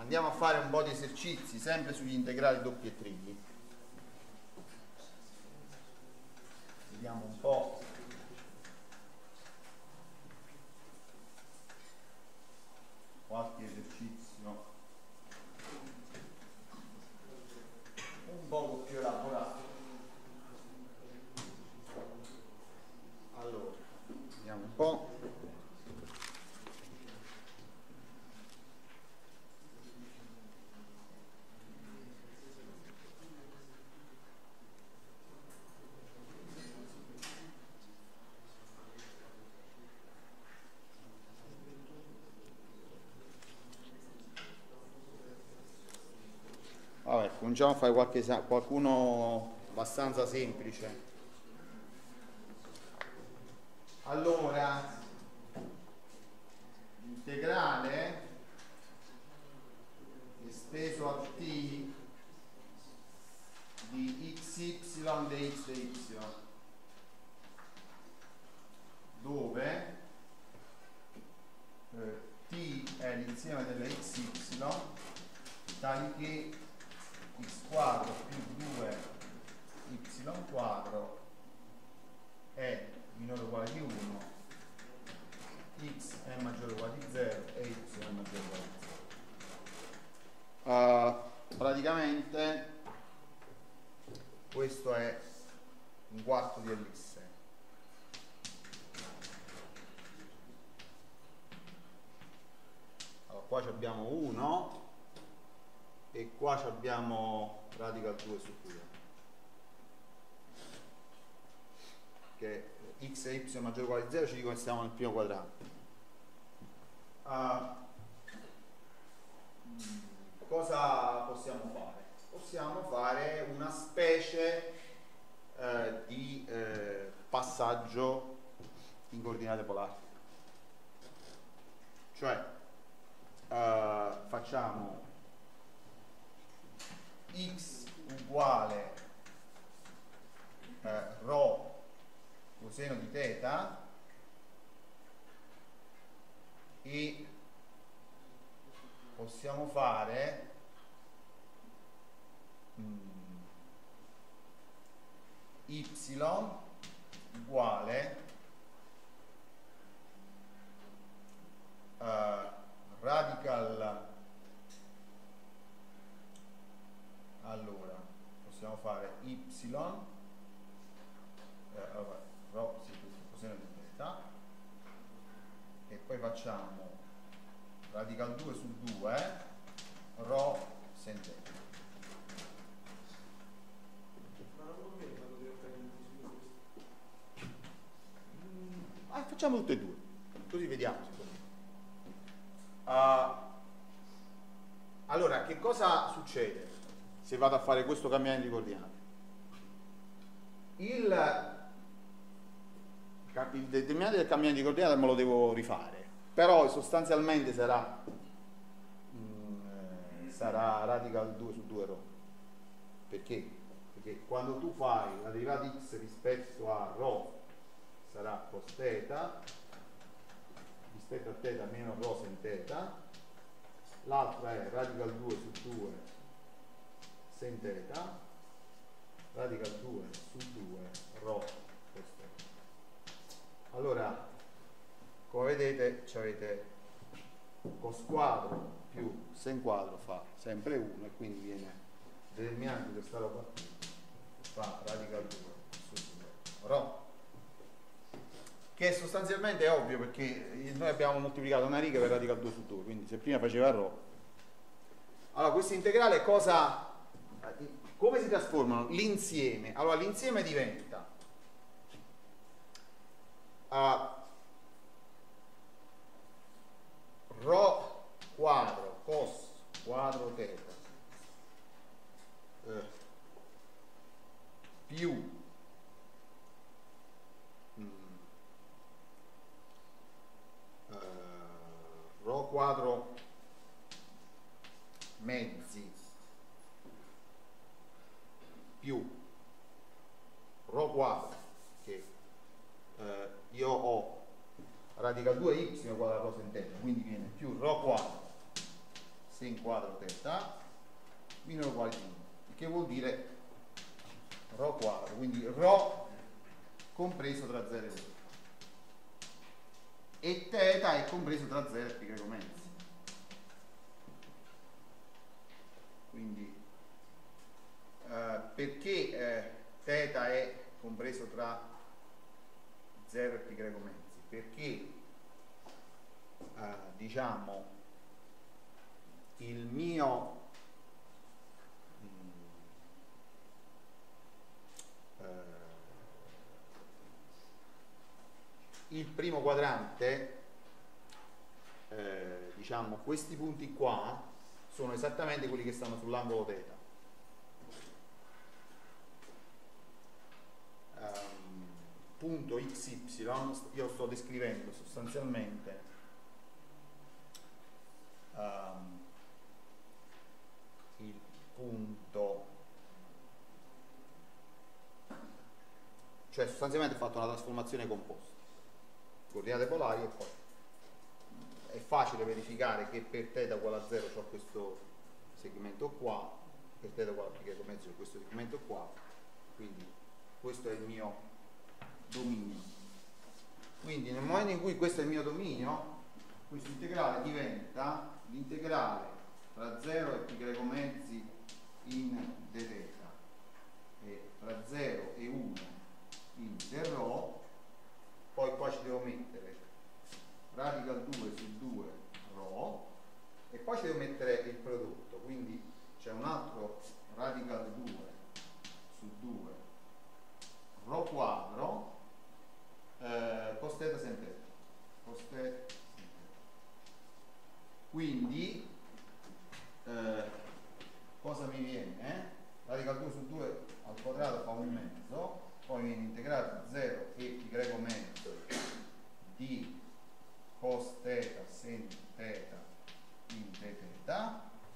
Andiamo a fare un po' di esercizi sempre sugli integrali doppi e tripli. Vediamo un po'. Qualche esercizio un poco più elaborato. Allora, vediamo un po'. Vabbè, cominciamo a fare qualcuno abbastanza semplice. Allora, integrale esteso a t di xy dx dy, dove t è l'insieme delle xy tali che x quadro più 2y quadro è minore o uguale di 1, x è maggiore o uguale di 0 e y è maggiore o uguale di 0. Praticamente questo è un quarto di ellisse. Allora, qua abbiamo 1 e qua abbiamo radical 2 su 2, che x e y maggiore o uguale di 0 ci dicono che stiamo nel primo quadrante. Cosa possiamo fare? Possiamo fare una specie di passaggio in coordinate polari, cioè facciamo x uguale ρ coseno di θ e possiamo fare y uguale radical, allora possiamo fare y allora, rho sì, coseno di θ e poi facciamo radical 2 su 2 rho sen θ. Facciamo tutte e due, così vediamo. Allora, che cosa succede se vado a fare questo cambiamento di coordinate? Il determinante del cambiamento di coordinate me lo devo rifare, però sostanzialmente sarà radical 2 su 2 rho. Perché? Perché quando tu fai la derivata x rispetto a rho sarà cos θ rispetto a θ meno rho sen θ, l'altra è radical 2 su 2 sen θ, radical 2 su 2 rho cos θ. Allora, come vedete, avete cos quadro più sen quadro fa sempre 1 e quindi viene determinante di questa roba fa radical 2 su 2 rho, che sostanzialmente è ovvio perché noi abbiamo moltiplicato una riga per radical 2 su 2, quindi se prima faceva rho. Allora, questo integrale come si trasformano? L'insieme. Allora, l'insieme diventa rho quadro cos quadro θ più rho quadro mezzi più rho quadro, che io ho radical 2y uguale a rho sen θ, quindi viene più rho quadro sen quadro θ minore o uguale di 1, che vuol dire ρ quadro, quindi ρ compreso tra 0 e 1 e θ è compreso tra 0 e π mezzi. Quindi perché θ è compreso tra 0 e π mezzi? Perché diciamo il mio il primo quadrante, diciamo questi punti qua sono esattamente quelli che stanno sull'angolo θ. Punto xy, io sto descrivendo sostanzialmente il punto, cioè sostanzialmente ho fatto una trasformazione composta, coordinate polari, e poi è facile verificare che per θ uguale a 0 ho questo segmento qua, per θ uguale a π mezzo questo segmento qua, quindi questo è il mio dominio. Quindi nel momento in cui questo è il mio dominio, questo integrale diventa l'integrale tra 0 e π mezzi in dθ e tra 0 e 1 in dρ. Poi qua ci devo mettere radical 2 su 2 ρ e poi ci devo mettere il prodotto, quindi c'è un altro radical 2 su 2 ρ quadro cos θ sen θ, cos θ sen θ. Quindi cosa mi viene? Radical 2 su 2 al quadrato fa 1,5, poi viene integrato 0 e π mezzo di cos θ sen θ in dθ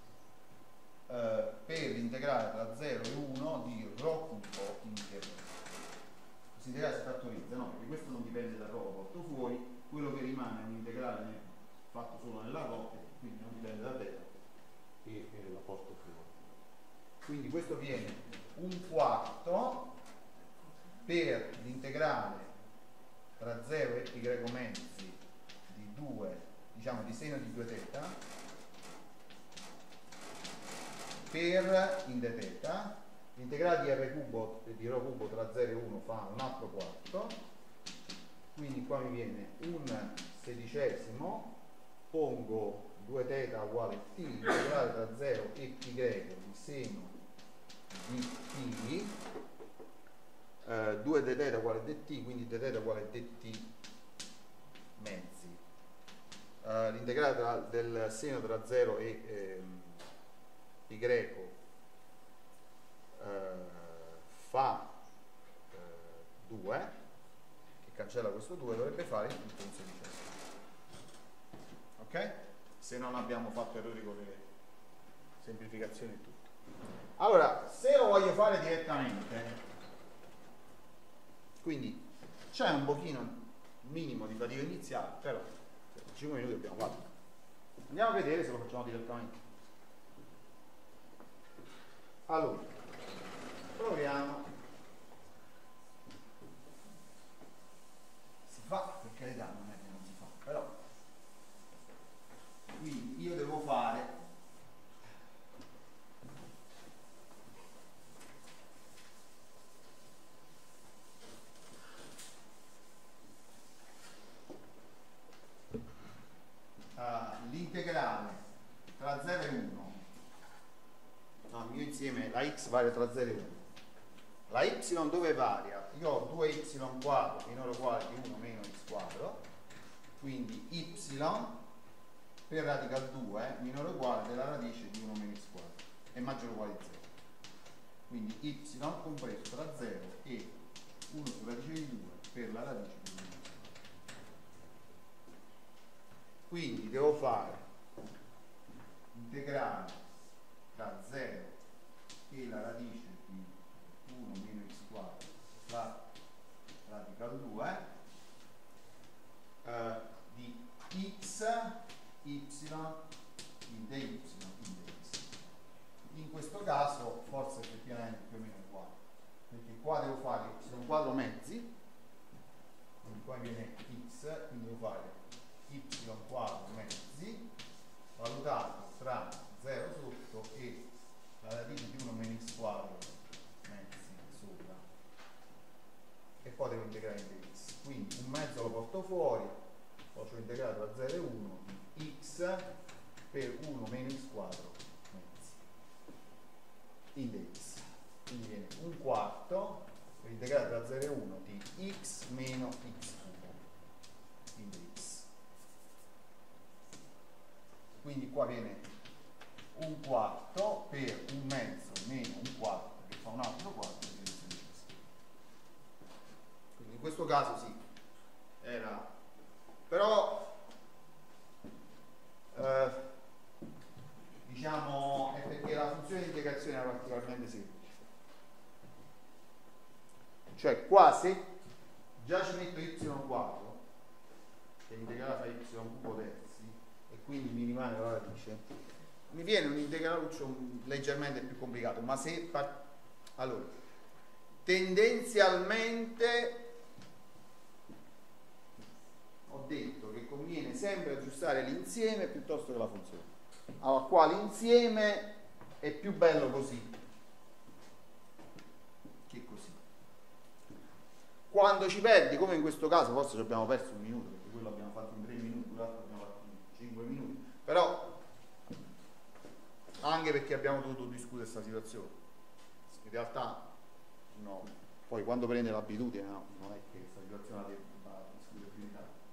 per l'integrale tra 0 e 1 di ρ cubo in dθ. Questo integrale si fattorizza, no? Perché questo non dipende da ρ, lo porto fuori, quello che rimane è un integrale fatto solo nella ρ, quindi non dipende da θ e la porto fuori. Quindi questo viene 1/4 per l'integrale tra 0 e π mezzi di 2, diciamo di seno di 2θ per in dθ, l'integrale di r cubo e di ρ cubo tra 0 e 1 fa un altro quarto, quindi qua mi viene un sedicesimo, pongo 2θ uguale t, integrale tra 0 e π di seno di t, 2 dθ uguale dt, quindi dθ uguale dt mezzi. L'integrale del seno tra 0 e π fa 2, che cancella questo 2, dovrebbe fare il tutto un sedicesimo. Ok? Se non abbiamo fatto errori con le semplificazioni e tutto. Allora, se lo voglio fare direttamente, quindi c'è un pochino minimo di fatica iniziale, però 5 minuti abbiamo fatto. Andiamo a vedere se lo facciamo direttamente. Allora, proviamo. Si fa, per carità, non è che non si fa, però quindi io devo fare l'integrale tra 0 e 1. No, il mio insieme, la x varia tra 0 e 1. La y dove varia? Io ho 2y quadro minore o uguale di 1 meno x quadro, quindi y per radical 2 minore o uguale della radice di 1 meno x quadro è maggiore o uguale di 0. Quindi y compreso tra 0 e 1 su radice di 2 per la radice di 1 meno x quadro. Quindi devo fare integrale tra 0 e la radice di 1 meno x quadro tra radical 2 di x, y in dy questo caso forse effettivamente più o meno è uguale, perché qua devo fare y quadro mezzi, quindi qua viene x, quindi devo fare y quadro mezzi valutato tra 0 sotto e la radice di 1 meno x quadro mezzi sopra, e poi devo integrare in dx, quindi un mezzo lo porto fuori, faccio integrare tra 0 e 1 di x per 1 meno x quadro mezzi in dx, quindi viene un quarto per integrare tra 0 e 1 di x meno x cubo in dx, quindi qua viene un quarto per un mezzo meno un quarto che fa un altro quarto di x. Quindi in questo caso sì, era, però diciamo è perché la funzione di integrazione era particolarmente semplice, cioè qua se già ci metto y quadro che è integrale fra y cubo terzi e quindi mi rimane la radice, mi viene un integraluccio leggermente più complicato, ma se allora tendenzialmente ho detto che conviene sempre aggiustare l'insieme piuttosto che la funzione. Allora qua l'insieme è più bello così che così. Quando ci perdi, come in questo caso, forse ci abbiamo perso un minuto, perché quello abbiamo fatto in 3 minuti, l'altro abbiamo fatto in 5 minuti, però anche perché abbiamo dovuto discutere questa situazione. In realtà no, poi quando prende l'abitudine no, non è che questa situazione la debba discutere più in tanto.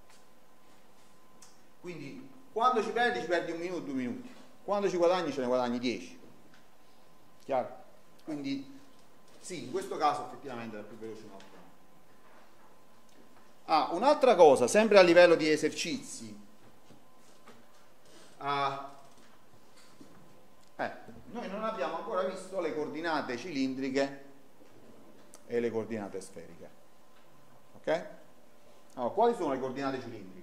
Quindi quando ci perdi un minuto, 2 minuti, quando ci guadagni ce ne guadagni 10. Chiaro? Quindi sì, in questo caso effettivamente è più veloce un altro. Un'altra cosa, sempre a livello di esercizi, noi non abbiamo ancora visto le coordinate cilindriche e le coordinate sferiche. Ok? Allora, quali sono le coordinate cilindriche?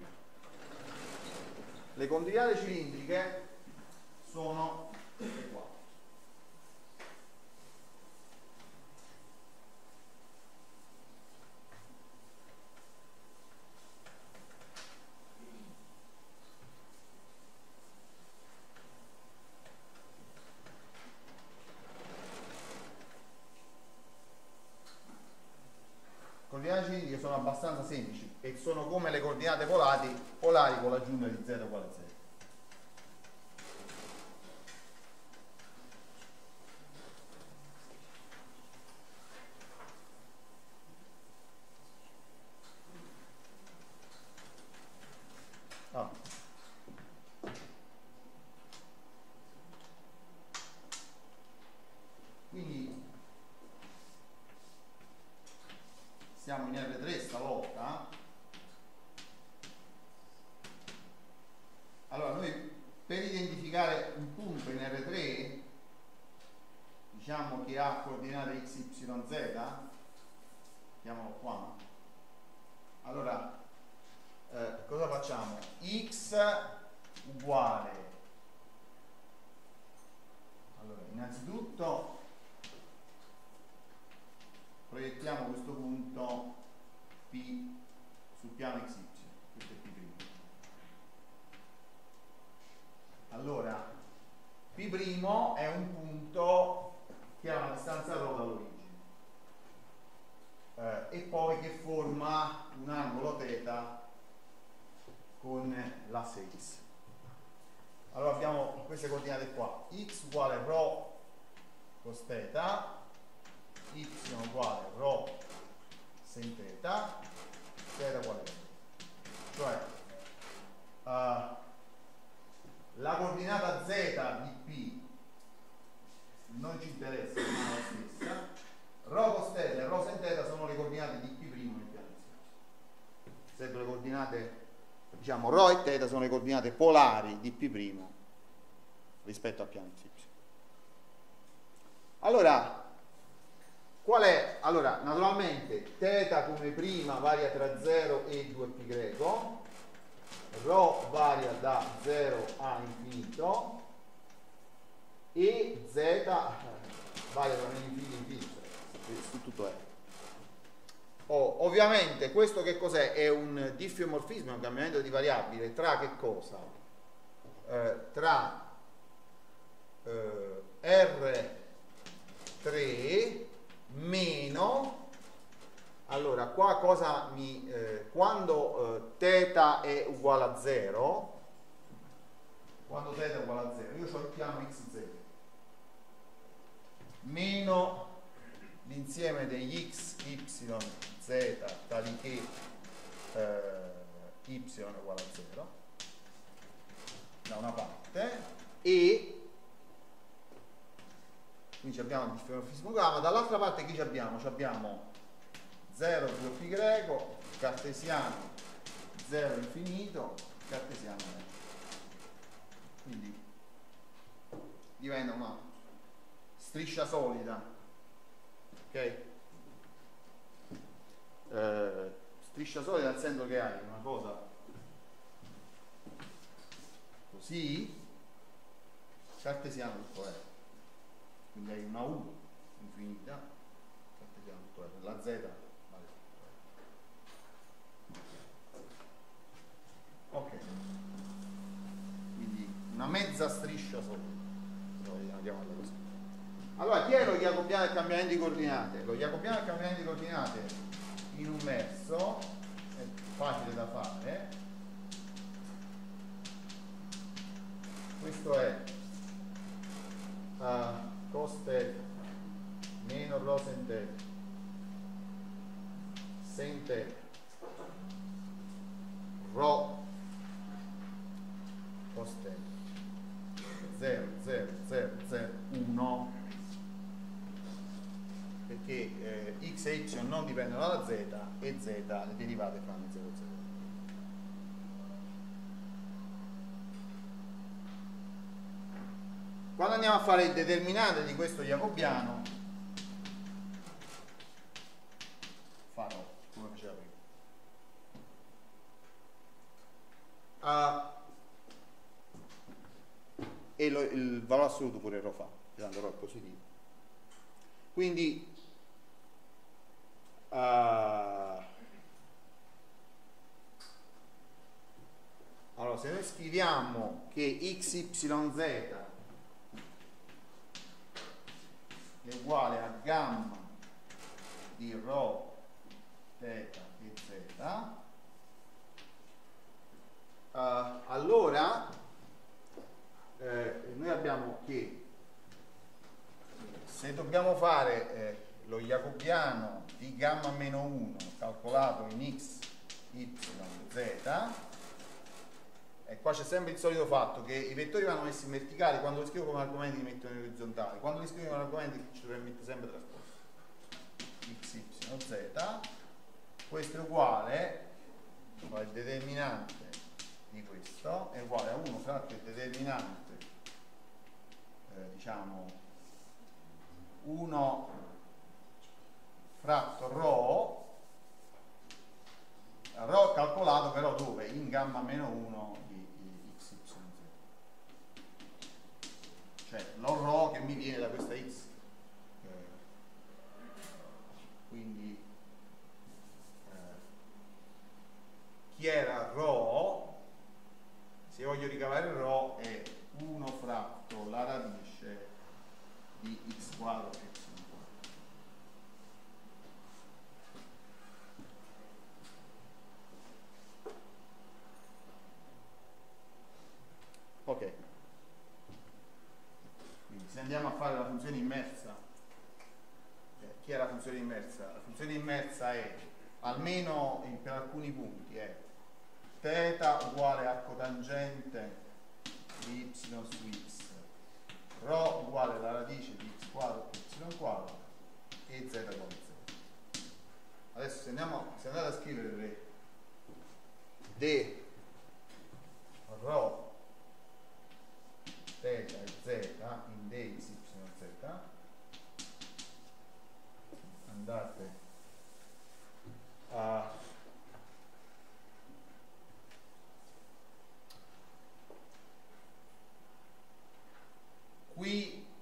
Le coordinate cilindriche sono queste qua. Le coordinate cilindriche sono abbastanza semplici e sono come le coordinate polari con l'aggiunta di z uguale a 0. Quindi siamo in R3 stavolta. Allora noi per identificare un punto in R3 diciamo che ha coordinate x, y, z, mettiamolo qua. Allora cosa facciamo? X uguale, allora innanzitutto proiettiamo questo punto P sul piano XY, questo è P'. Allora, P' è un punto che ha una distanza ρ dall'origine e poi che forma un angolo θ con l'asse X. Allora abbiamo queste coordinate qua, x uguale ρ cos θ, y uguale ρ sin θ, θ uguale 0. Cioè la coordinata z di P non ci interessa, non è la stessa. Ρ cos θ e ρ sin θ sono le coordinate di P' nel piano Y. Sempre le coordinate, diciamo, ρ e θ sono le coordinate polari di P' rispetto al piano Y. Allora, qual è? Allora, naturalmente θ come prima varia tra 0 e 2π, ρ varia da 0 a infinito, e z vale per infinito, su tutto R. Ovviamente questo che cos'è? È un diffeomorfismo, un cambiamento di variabile tra che cosa? Tra R3 meno, allora qua cosa mi quando θ è uguale a 0, quando θ è uguale a 0 io ho il piano xz meno l'insieme degli x, y, z tali che y è uguale a 0 da una parte, e quindi abbiamo il diffeomorfismo gamma, dall'altra parte chi abbiamo? Abbiamo 0 più π greco, cartesiano 0 infinito, cartesiano 1. Quindi diventa una striscia solida, ok? Striscia solida nel senso che hai una cosa così, cartesiano tutto è, quindi hai una U infinita, cartesiano tutto è, la Z vale tutto è. Ok, quindi una mezza striscia solida, vogliamo chiamarla così. Allora, chi è lo jacobiano del cambiamento di coordinate? Lo jacobiano del cambiamento di coordinate in un verso è facile da fare. Questo è cos θ meno rho sin θ sin θ rho cos θ 0 0 0 0 1, perché x e y non dipendono dalla z e z le derivate fanno 0 0. Quando andiamo a fare il determinante di questo jacobiano farò come faceva prima, e il valore assoluto pure lo fa, tanto rho è positivo, quindi allora se noi scriviamo che xyz è uguale a gamma di rho θ e z, allora noi abbiamo che se dobbiamo fare lo jacobiano di gamma meno 1 calcolato in x, y, z, e qua c'è sempre il solito fatto che i vettori vanno messi in verticali, quando li scrivo come argomenti li metto in orizzontali, quando li scrivo come argomenti ci dovrei mettere sempre trasposto x, y, z. Questo è uguale al determinante di questo, è uguale a 1 fratto il determinante diciamo 1 fratto rho calcolato però dove? In gamma meno 1 di x, y, z, cioè lo rho che mi viene da questa x, quindi chi era rho, se voglio ricavare rho è 1 fratto la radice di x quadro e y quadro. Ok, quindi se andiamo a fare la funzione immersa, chi è la funzione immersa? La funzione immersa è, almeno per alcuni punti, è θ uguale a cotangente di y su x, rho uguale alla radice di x quadro più y quadro e z uguale a 0. Adesso se andate a scrivere d rho θ e z in d x, y, z, andate a qui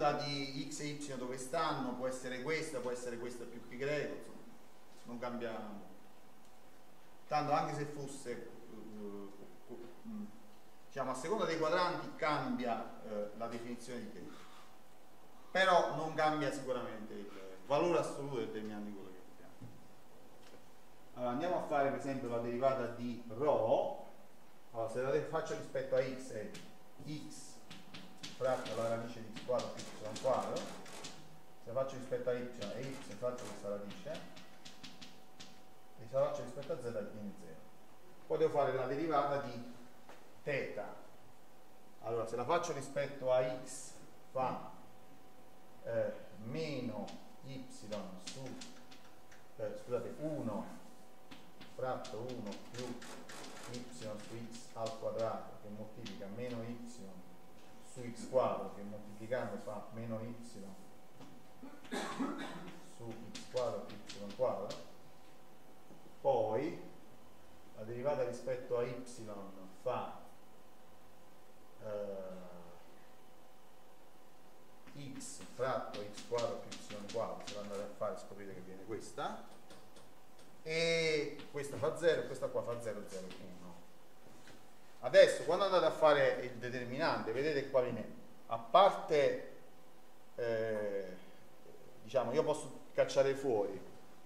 seconda di x e y dove stanno, può essere questa più pi greco, insomma, non cambia molto. Tanto anche se fosse diciamo a seconda dei quadranti cambia la definizione di tempo, però non cambia sicuramente il valore assoluto determinante di quello che abbiamo. Allora, andiamo a fare per esempio la derivata di ρ. Allora, se la faccio rispetto a x è x fratto la radice di x quadro più y quadro, se la faccio rispetto a y è y fratto questa radice, e se la faccio rispetto a z viene 0. Poi devo fare la derivata di θ. Allora, se la faccio rispetto a x fa meno y su scusate 1 fratto 1 più y su x al quadrato che moltiplica meno y su x quadro che moltiplicando fa meno y su x quadro più y quadro. Poi la derivata rispetto a y fa x fratto x quadro più y quadro, se la andate a fare scoprite che viene questa, e questa fa 0 e questa qua fa 0, 0, 1. Adesso quando andate a fare il determinante vedete qua viene, a parte diciamo io posso cacciare fuori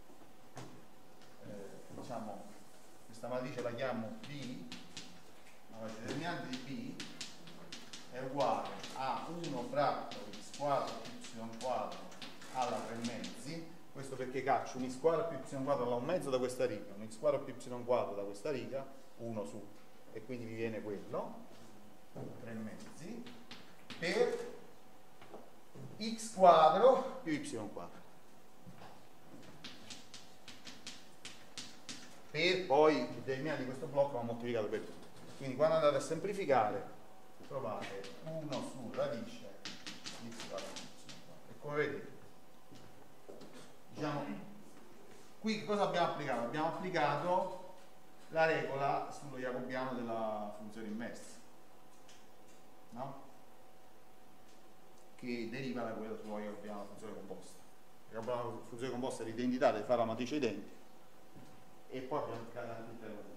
diciamo questa matrice la chiamo B. Allora, il determinante di B è uguale a 1 fratto x quadro più y quadro alla 3 mezzi. Questo perché caccio un x quadro più y quadro alla 1 mezzo da questa riga, un x quadro più y quadro da questa riga, 1 su, e quindi mi viene quello, 3 mezzi, per x quadro più y quadro. Per poi il determinante di questo blocco va moltiplicato per 2. Quindi quando andate a semplificare trovate 1 su radice di x quadro più y quadro. E come vedete, diciamo, qui cosa abbiamo applicato? Abbiamo applicato la regola sullo jacobiano della funzione inversa, no? Che deriva da quella sullo jacobiano della funzione composta. La funzione composta è l'identità deve fare la matrice identica, e poi abbiamo applicato anche tutte le matrici.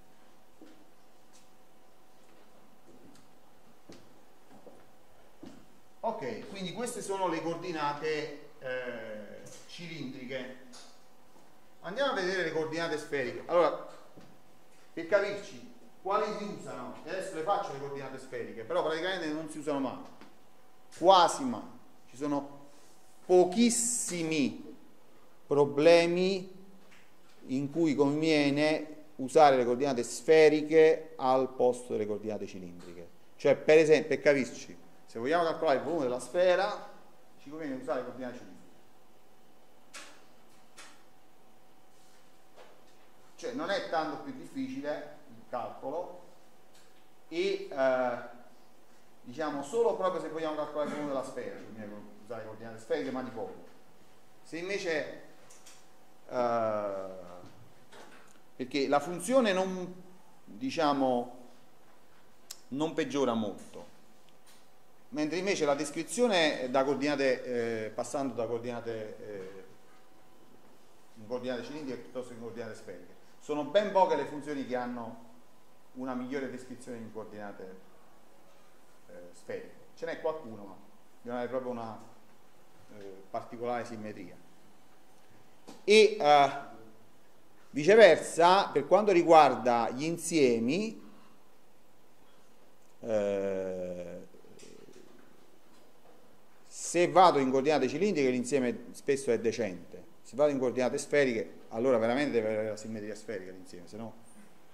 Ok, quindi queste sono le coordinate cilindriche. Andiamo a vedere le coordinate sferiche. Allora, per capirci quali si usano, e adesso le faccio le coordinate sferiche, però praticamente non si usano mai, quasi mai. Ci sono pochissimi problemi in cui conviene usare le coordinate sferiche al posto delle coordinate cilindriche. Cioè, per esempio, per capirci, se vogliamo calcolare il volume della sfera ci conviene usare le coordinate cilindriche. Cioè non è tanto più difficile il calcolo e diciamo solo proprio se vogliamo calcolare il volume della sfera ci conviene usare le coordinate sferiche, ma di poco. Se invece perché la funzione non, diciamo, non peggiora molto, mentre invece la descrizione da coordinate passando da coordinate in coordinate cilindriche piuttosto che in coordinate sferiche, sono ben poche le funzioni che hanno una migliore descrizione in coordinate sferiche. Ce n'è qualcuno, ma bisogna avere proprio una particolare simmetria. E viceversa, per quanto riguarda gli insiemi, se vado in coordinate cilindriche l'insieme spesso è decente, se vado in coordinate sferiche allora veramente deve avere la simmetria sferica l'insieme, se no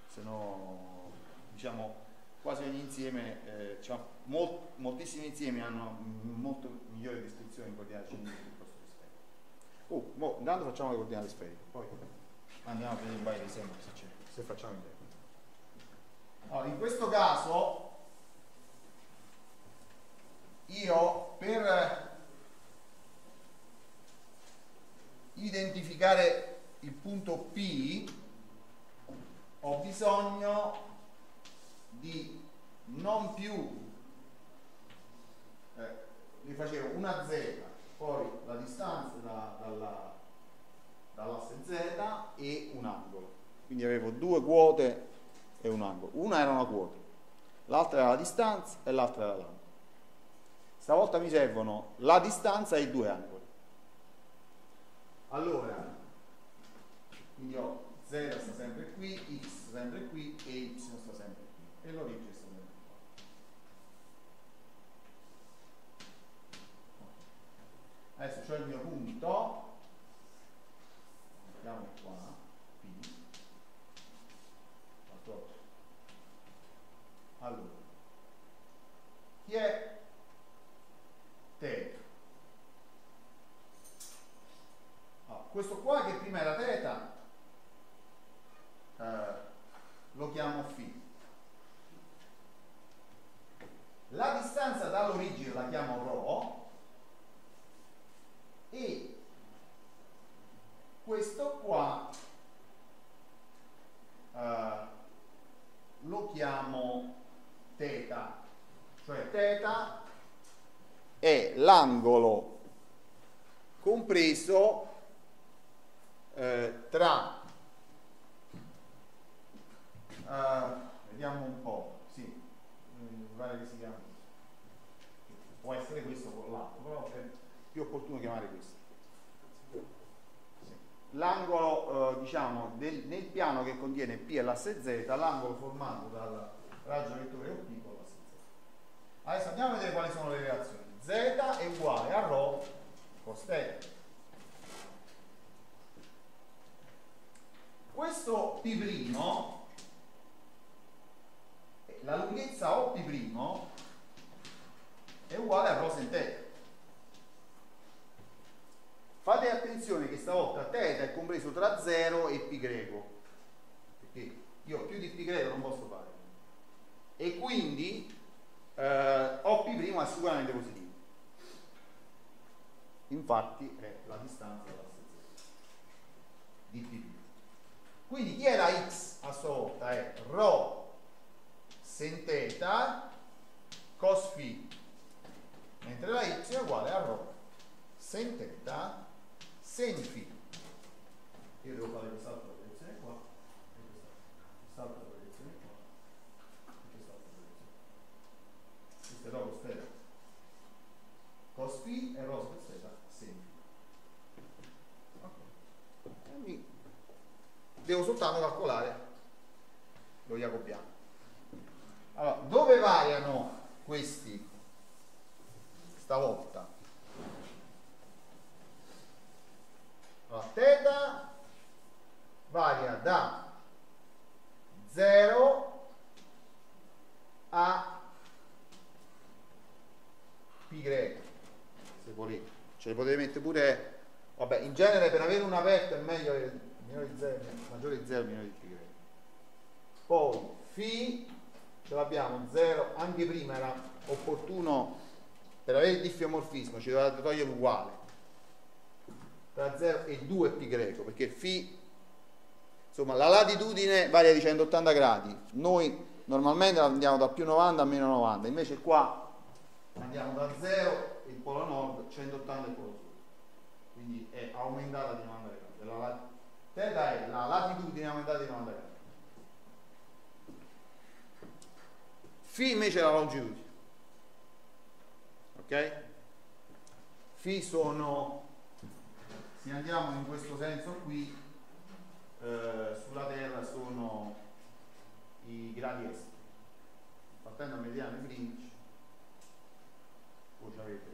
diciamo quasi ogni insieme, diciamo, moltissimi insiemi hanno molto migliore descrizione in coordinate cilindriche piuttosto che sferiche. Intanto facciamo le coordinate sferiche, poi andiamo a vedere un paio di esempi se facciamo in tempo. Allora, in questo caso io per identificare il punto P ho bisogno di non più vi facevo una z due quote e un angolo. Una era una quota, l'altra era la distanza e l'altra era l'angolo. Stavolta mi servono la distanza e i due angoli. Allora, quindi ho z sta sempre qui, x sta sempre qui e y sta sempre qui e l'origine sta sempre qua. Adesso c'ho il mio punto, mettiamo qua, P. Allora, chi è θ? Questo qua che prima era θ lo chiamo φ. La distanza dall'origine la chiamo ρ e questo qua lo chiamo θ, cioè θ è l'angolo compreso tra vediamo un po', sì, mi pare che si chiama, può essere questo con l'altro, però è più opportuno chiamare questo. Sì. L'angolo diciamo nel piano che contiene P e l'asse Z, l'angolo formato dal raggio vettore OP con l'asse Z. Adesso andiamo a vedere quali sono le relazioni. Z è uguale a ρ cos θ. Questo P', la lunghezza OP' è uguale a ρ sin θ. Fate attenzione che stavolta θ è compreso tra 0 e π greco, perché io più di π greco non posso fare, e quindi OP' è sicuramente positivo. Infatti è la distanza dell'asse Z di P'. Quindi chi è la x a sua volta? È ρ sin θ cos φ, mentre la y è uguale a ρ sin θ sin φ. Io devo fare quest'altra proiezione qua e quest'altra proiezione qua e quest'altra proiezione. Questo è ρ cos θ cos φ e ρ cos θ sin φ. Okay. Devo soltanto calcolare lo jacobiano. Allora, dove variano questi stavolta? Allora, θ varia da 0 a π greco, se volete. Cioè potete mettere pure, vabbè, in genere per avere un aperto è meglio minore di 0, maggiore di 0, minore di π greco. Poi φ ce l'abbiamo 0, anche prima era opportuno per avere il diffeomorfismo, ci dovete togliere uguale tra 0 e 2 π greco, perché φ, insomma, la latitudine varia di 180 gradi, noi normalmente andiamo da più 90 a meno 90, invece qua andiamo da 0 il polo nord, 180 il polo sud, quindi è aumentata di 90 gradi. θ è la latitudine aumentata di 90 gradi. Φ invece è la longitudine. Ok? Φ sono, se andiamo in questo senso qui, sulla Terra sono i gradi est. Partendo da mediano e Greenwich, voi avete.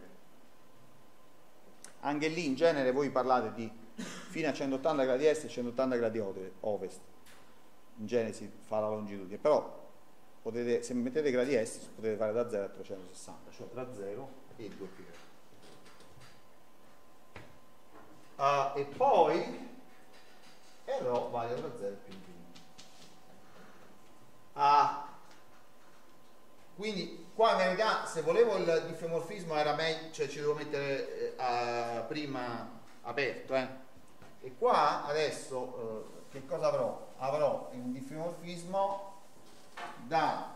Anche lì in genere voi parlate di fino a 180 gradi est e 180 gradi ovest. In genere si fa la longitudine, però potete, se mettete gradi est potete fare da 0 a 360, cioè tra 0 e 2 π. E poi ρ vale tra 0 e più infinito. Quindi qua in verità se volevo il diffeomorfismo era meglio, cioè ci devo mettere prima aperto, e qua adesso che cosa avrò? Avrò un diffeomorfismo da,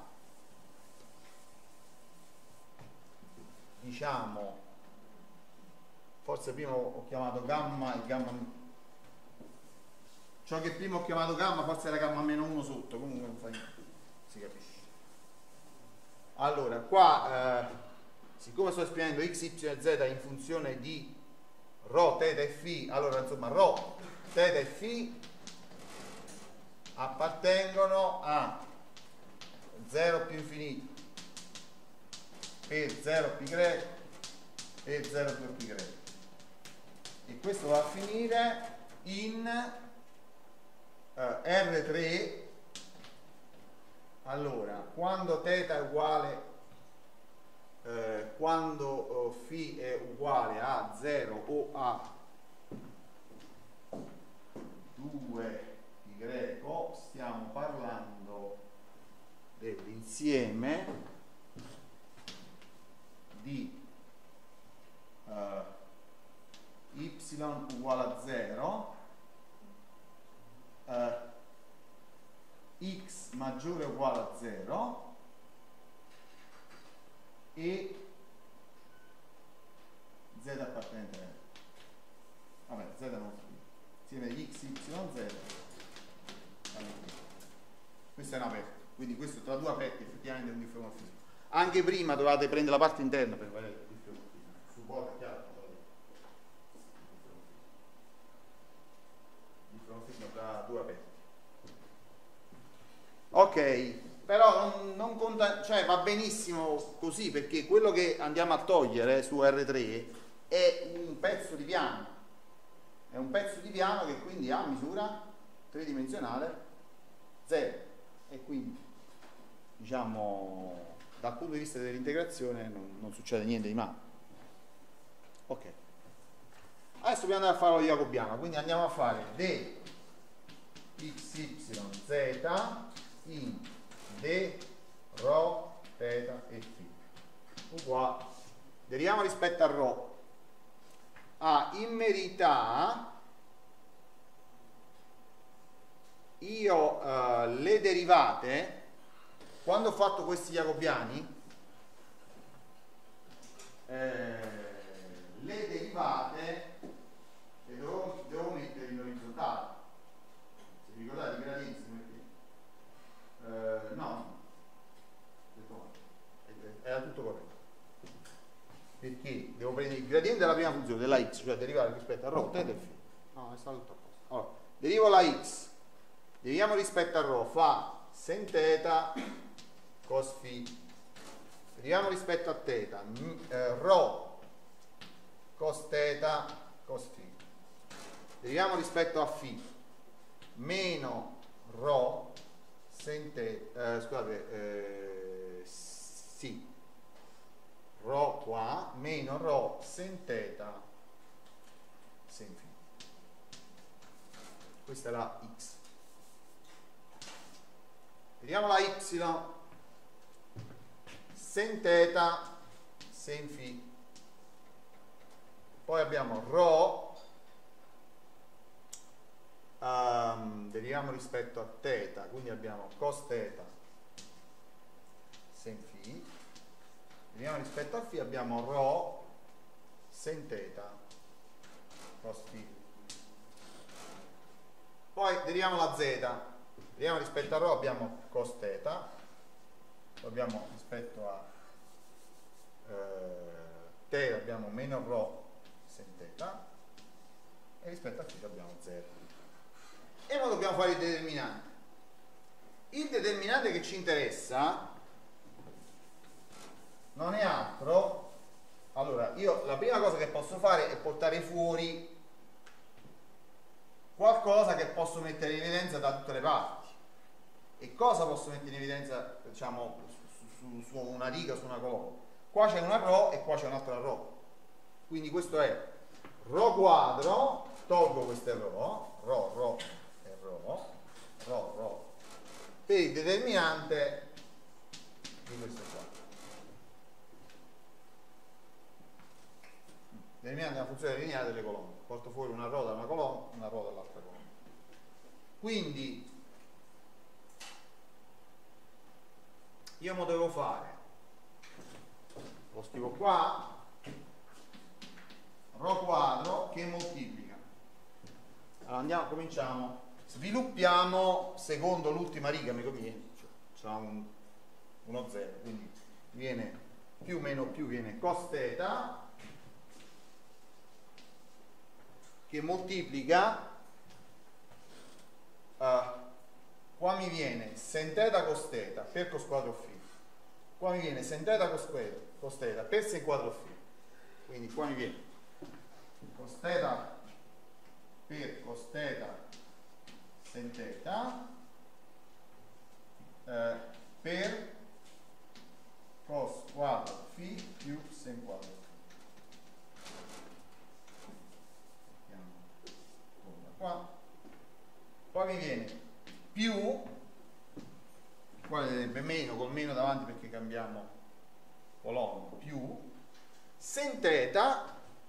diciamo, forse prima ho chiamato gamma e gamma, ciò che prima ho chiamato gamma forse era gamma meno 1 sotto, comunque non fa niente, si capisce. Allora, qua, siccome sto esprimendo x, y e z in funzione di ρ, θ e φ, allora insomma ρ, θ e φ appartengono a 0 più infinito per 0 pi greco e 0 più pi greco. E questo va a finire in R3. Allora, quando θ è uguale, quando φ è uguale a 0 o a 2 pi greco, stiamo parlando dell'insieme di y uguale a 0, x maggiore o uguale a 0 e z appartenente a R. Vabbè, z non so. Insieme di x, y, z. Allora, questo è un aperto, quindi questo tra due aperti effettivamente è un diffeomorfismo. Anche prima dovevate prendere la parte interna per fare il diffeomorfismo. Su bordo è chiaro. Diffeomorfismo tra due aperti. Ok, però non conta, cioè va benissimo così, perché quello che andiamo a togliere su R3 è un pezzo di piano. È un pezzo di piano che quindi ha misura tridimensionale 0 e quindi diciamo dal punto di vista dell'integrazione non succede niente di male. Ok, adesso dobbiamo andare a fare la jacobiana, quindi andiamo a fare dxy z in d ρ θ e φ uguale, deriviamo rispetto a ρ. In verità io le derivate, quando ho fatto questi jacobiani, le derivate le devo mettere in orizzontale. Se vi ricordate i gradienti si mette no, era tutto corretto, perché devo prendere il gradiente della prima funzione della x, cioè derivare rispetto a ρ, θ e φ. No, è stato tutto a posto. Allora, derivo la x, deriviamo rispetto a ρ, fa sen θ cos φ. Deriviamo rispetto a θ, ρ cos θ cos φ. Deriviamo rispetto a φ, meno ρ sen θ, scusate, sì, ρ qua meno ρ sen θ sen φ. Questa è la x. Vediamo la y, sen θ sen φ. Poi abbiamo ρ, deriviamo rispetto a θ, quindi abbiamo cos θ sen φ. Deriviamo rispetto a φ, abbiamo ρ sen θ cos φ. Poi deriviamo la z, deriviamo rispetto a ρ, abbiamo cos θ, abbiamo rispetto a θ abbiamo meno ρ sen θ e rispetto a φ abbiamo 0. E ora dobbiamo fare il determinante. Il determinante che ci interessa non è altro, allora io la prima cosa che posso fare è portare fuori qualcosa che posso mettere in evidenza da tutte le parti. E cosa posso mettere in evidenza, diciamo, su una riga, su una colonna? Qua c'è una ρ e qua c'è un'altra ρ, quindi questo è ρ quadro, tolgo queste ρ e ρ per il determinante di questo qua. Determinante è una funzione lineare delle colonne, porto fuori una ρ da una colonna, una ρ dall'altra colonna. Quindi io mo devo fare, lo scrivo qua, ρ quadro che moltiplica. Allora cominciamo Sviluppiamo secondo l'ultima riga, mi conviene, c'è uno 0, quindi viene più meno più, viene cos θ che moltiplica, qua mi viene sen θ cos θ per cos quadro φ, qua mi viene sen θ cos θ per sen quadro φ, quindi qua mi viene cos θ per cos θ sen θ per cos quadro φ più sen quadro φ. Qua. Poi mi viene più, qua sarebbe meno, col meno davanti perché cambiamo colonna, più sen θ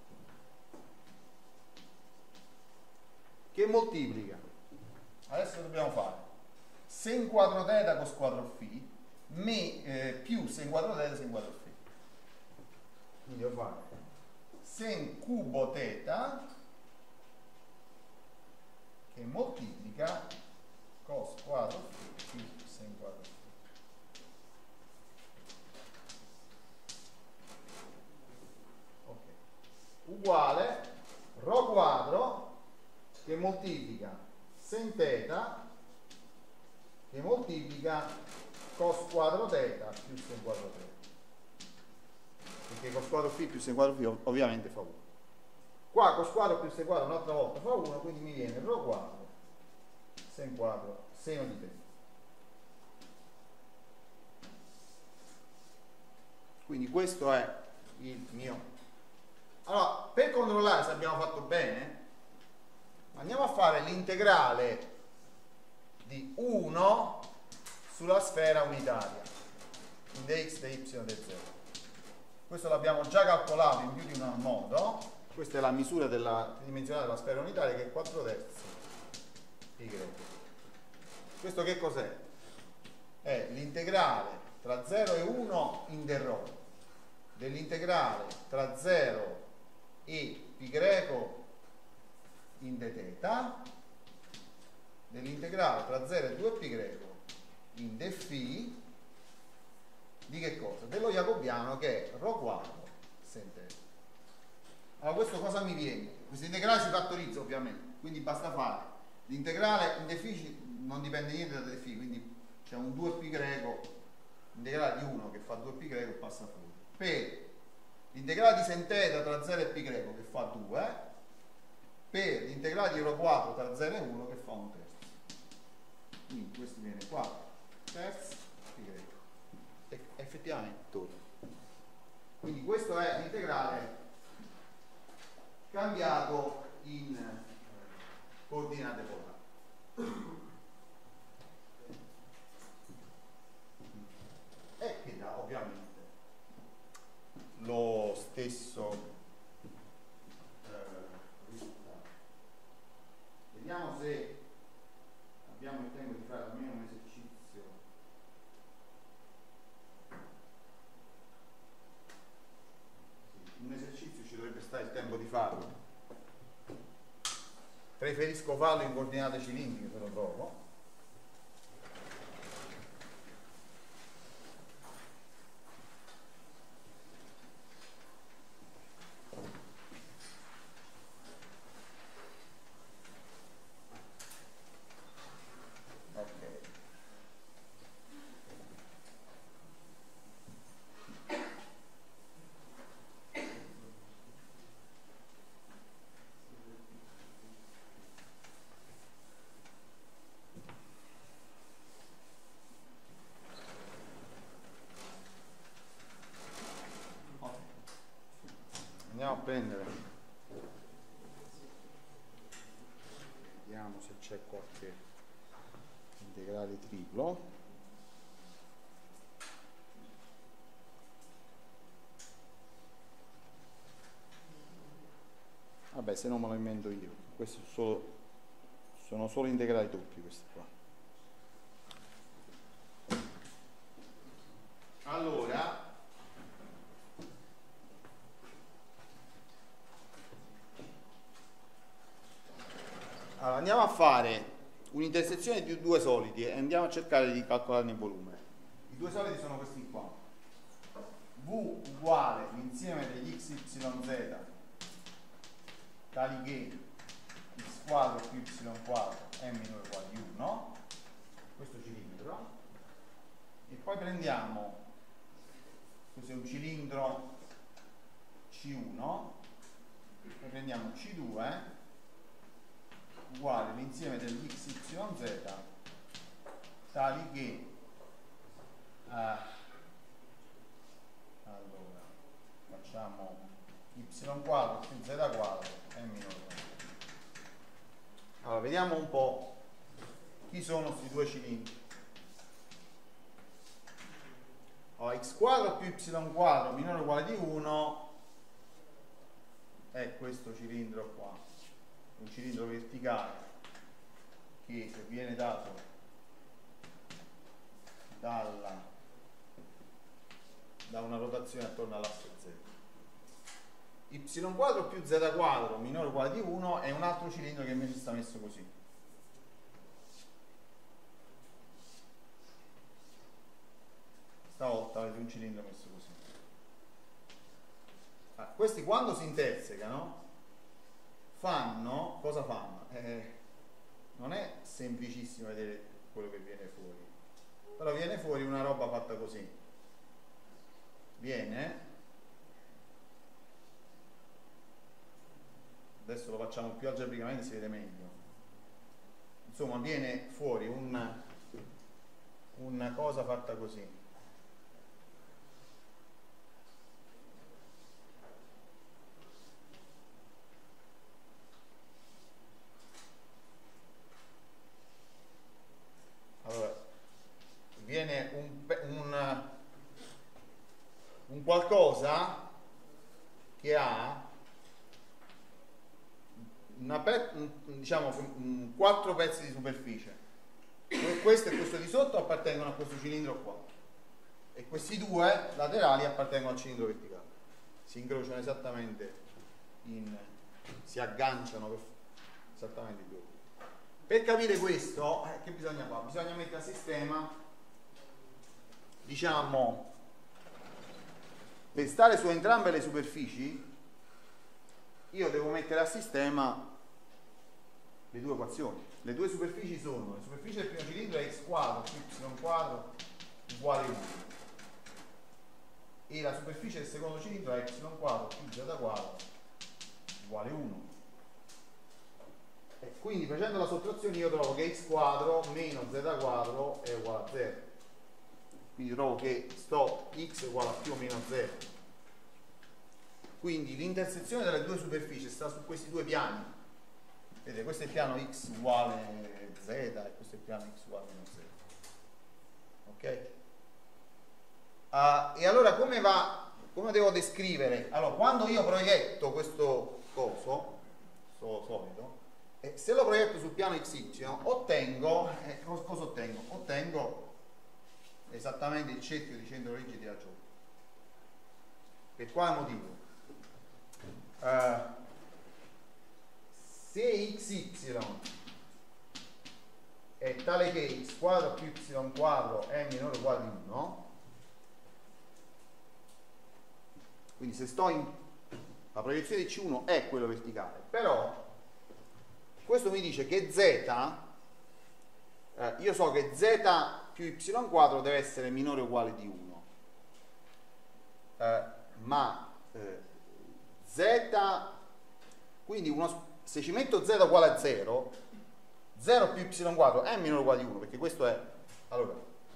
che moltiplica, adesso dobbiamo fare sen quadro θ cos quadro φ più sen quadro θ sen quadro φ, quindi devo fare sen cubo θ che moltiplica cos quadro φ più sen quadro φ. Ok. Uguale ρ quadro che moltiplica sen θ che moltiplica cos quadro θ più sen quadro θ, perché cos quadro φ più sen quadro φ ovviamente fa 1. Qua cos quadro più sen quadro un'altra volta fa 1, quindi mi viene ρ quadro sen quadro seno di θ. Quindi questo è il mio. Allora, per controllare se abbiamo fatto bene, andiamo a fare l'integrale di 1 sulla sfera unitaria in dx, dy, dz. Questo l'abbiamo già calcolato in più di un modo. Questa è la misura tridimensionale della sfera unitaria, che è 4 terzi y. Questo che cos'è? È l'integrale tra 0 e 1 in ρ dell'integrale tra 0 e π in dθ, dell'integrale tra 0 e 2π in dφ, di che cosa? Dello jacobiano, che è ρ quadro sen θ. Allora questo cosa mi viene? Questo integrale si fattorizza ovviamente, quindi basta fare l'integrale in dφ, non dipende niente da dφ, quindi c'è un 2π, integrale di 1 che fa 2π passa fuori, per l'integrale di sen θ tra 0 e π che fa 2, per l'integrale di ρ quadro tra 0 e 1 che fa 1 terzo. Quindi questo viene 4 terzi π, e effettivamente torna. Quindi questo è l'integrale cambiato in coordinate polari. E che dà ovviamente lo stesso risultato. Vediamo se abbiamo il tempo di fare almeno un esercizio. Sì, un esercizio ci dovrebbe stare il tempo di farlo. Preferisco farlo in coordinate cilindriche se lo trovo. Andiamo a prendere, vediamo se c'è qualche integrale triplo. Vabbè, se no me lo invento io, questi sono solo integrali doppi questi qua. Allora andiamo a fare un'intersezione di due solidi e andiamo a cercare di calcolarne il volume. I due solidi sono questi qua. V uguale l'insieme degli x, y, z tali che x quadro più y quadro è minore o uguale di 1, questo cilindro, e poi prendiamo, questo è un cilindro C1, poi prendiamo C2 uguale l'insieme degli x, y, z tali che allora facciamo y quadro più z quadro è minore. Allora vediamo un po' chi sono questi due cilindri. Allora, x quadro più y quadro minore o uguale di 1 è questo cilindro qua, un cilindro verticale che viene dato da una rotazione attorno all'asse z. Y quadro più z quadro minore o uguale di 1 è un altro cilindro che invece sta messo così. Stavolta avete un cilindro messo così. Questi quando si intersecano fanno, cosa fanno? Non è semplicissimo vedere quello che viene fuori, però viene fuori una roba fatta così. Viene, adesso lo facciamo più algebricamente, si vede meglio. Insomma, viene fuori una cosa fatta così. Allora, viene un qualcosa che ha diciamo 4 pezzi di superficie. Questo e questo di sotto appartengono a questo cilindro qua e questi due laterali appartengono al cilindro verticale. Si incrociano esattamente, si agganciano esattamente i due. Per capire questo, che bisogna fare? Bisogna mettere a sistema, diciamo, per stare su entrambe le superfici, io devo mettere a sistema le due equazioni. Le due superfici sono, la superficie del primo cilindro è x quadro più y quadro uguale 1 e la superficie del secondo cilindro è y quadro più z quadro uguale 1. E quindi facendo la sottrazione io trovo che x quadro meno z quadro è uguale a 0. Quindi trovo che sto x è uguale a più o meno a 0. Quindi l'intersezione delle due superfici sta su questi due piani. Vedete, questo è il piano x uguale z e questo è il piano x uguale meno z. Ok? E allora come devo descrivere? Allora, quando io proietto questo coso, questo solido, se lo proietto sul piano xy ottengo, cosa ottengo? Ottengo esattamente il cerchio di centro rigido a gioco. Per quale motivo? Se xy è tale che x quadro più y quadro è minore o uguale di 1, quindi se sto in la proiezione di C1 è quello verticale, però questo mi dice che z, io so che z più y quadro deve essere minore o uguale di 1, ma z, quindi se ci metto z uguale a 0, 0 più y quadro è minore o uguale di 1, perché questo è, allora,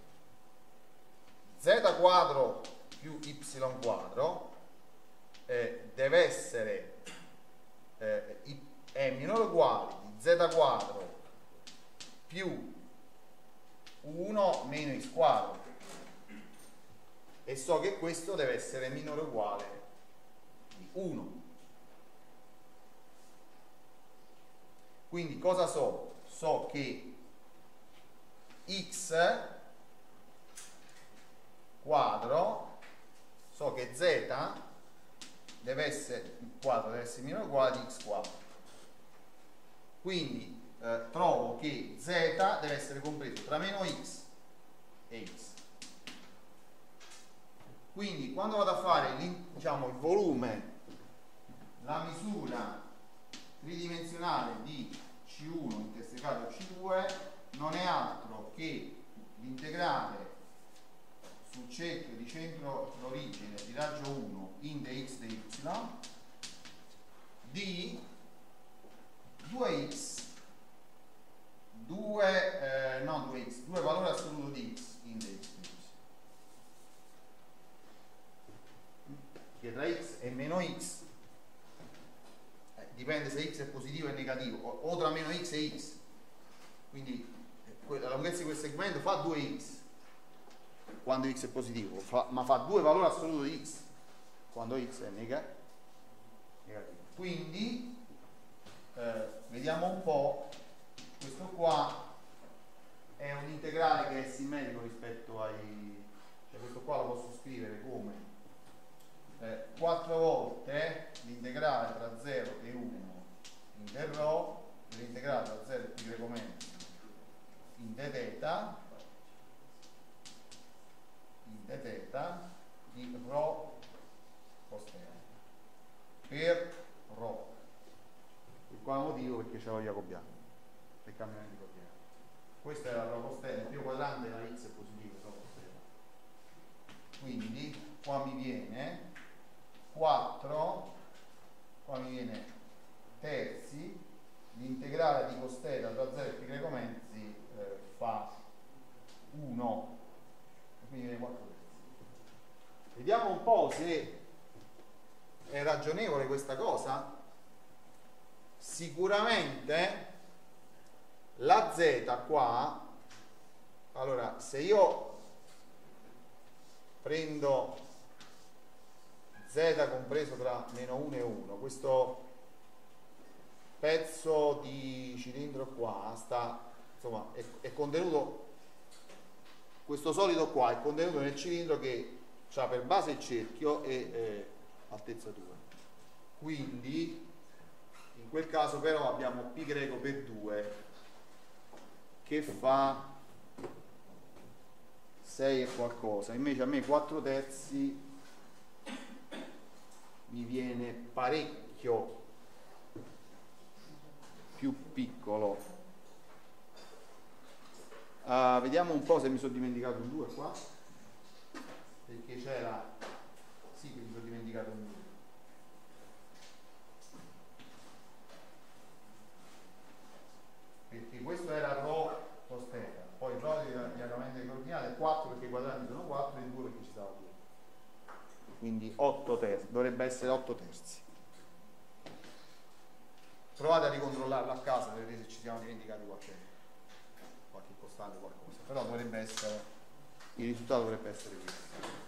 z quadro più y quadro deve essere è minore o uguale di z quadro più 1 meno x quadro, e so che questo deve essere minore o uguale di 1. Quindi cosa so? So che x quadro, so che z deve essere minore o uguale di x quadro. Quindi trovo che z deve essere compreso tra meno x e x. Quindi quando vado a fare diciamo, il volume, la misura tridimensionale di C1 intersecato C2 non è altro che l'integrale sul cerchio di centro d'origine di raggio 1 in dx di y di 2x, due valore assoluto di x in dx di y, che tra x e meno x dipende se x è positivo o negativo, o tra meno x e x, quindi la lunghezza di quel segmento fa 2x quando x è positivo, ma fa 2 valore assoluto di x quando x è negativo. Quindi vediamo un po', questo qua è un integrale che è simmetrico rispetto ai, cioè questo qua lo posso scrivere come 4 volte l'integrale tra 0 e 1 in ρ dell'integrale tra 0 e π greco mezzo in d θ di ρ postera per ρ. Per quale motivo? Perché c'è la Jacobiana, per cambiamento di coordinate. Questa è la ρ postera, il primo quadrante la x è positivo, ρ postera. Quindi qua mi viene 4, qua mi viene terzi, l'integrale di cos θ tra 0 e π greco mezzi fa 1, e quindi viene 4 terzi. Vediamo un po' se è ragionevole questa cosa. Sicuramente la z qua, allora se io prendo z compreso tra meno 1 e 1, questo pezzo di cilindro qua sta, insomma, è contenuto, questo solido qua è contenuto nel cilindro che ha per base il cerchio e altezza 2. Quindi in quel caso però abbiamo π greco per 2 che fa 6 e qualcosa, invece a me 4 terzi mi viene parecchio più piccolo. Vediamo un po' se mi sono dimenticato un 2 qua, perché c'era, sì che mi sono dimenticato un 2, perché questo era ρ postera, poi ρ di andamento di coordinate è 4 perché i quadranti sono 4 e 2 perché ci stava 2, quindi 8 terzi, dovrebbe essere 8 terzi. Provate a ricontrollarlo a casa, vedete se ci siamo dimenticati qualche costante, qualcosa, però dovrebbe essere, il risultato dovrebbe essere questo.